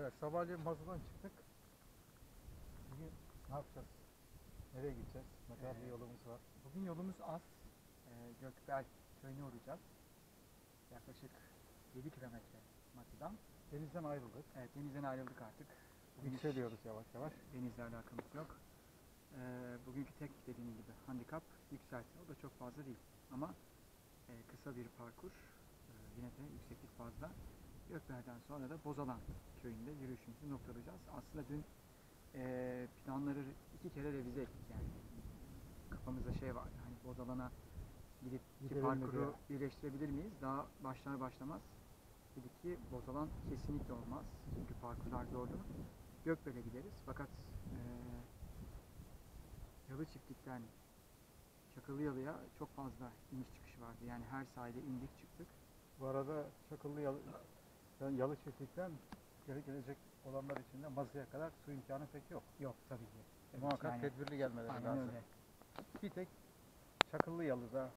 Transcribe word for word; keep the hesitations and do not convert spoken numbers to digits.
Evet, sabahleyin Mazı'dan çıktık. Bugün ne yapacağız? Nereye gideceğiz? Ne kadar bir Ee, yolumuz var? Bugün yolumuz az. Ee, Gökbel köyüne uğrayacağız. Yaklaşık yedi kilometre Matı'dan. Denizden ayrıldık. Evet, denizden ayrıldık artık. Bugün hiç Yükseliyoruz yavaş yavaş. denizle alakamız yok. Ee, bugünkü tek dediğim gibi handikap yükselti. O da çok fazla değil. Ama e, kısa bir parkur. Ee, yine de yükseklik fazla. Gökbel'den sonra da Bozalan köyünde yürüyüşümüzü noktalayacağız. Aslında dün e, planları iki kere revize ettik yani. Kafamızda şey var. Hani Bozalan'a gidip iki Gidelim mi parkuru diye. birleştirebilir miyiz? Daha başlar başlamaz dedik ki Bozalan kesinlikle olmaz. Çünkü parkurlar zordu. Gökbel'e gideriz. Fakat e, Yalı Çiftlik'ten Çakıllıyalı'ya çok fazla iniş çıkış vardı. Yani her sahile indik çıktık. Bu arada Çakıllı Yalı, yani Yalı Çiftlik'ten geri gelecek olanlar için de Mazı'ya kadar su imkanı pek yok. Yok tabii ki. Evet, Muhakkak yani tedbirli gelmeleri aynen lazım. öyle. Bir tek Çakıllı Yalı'da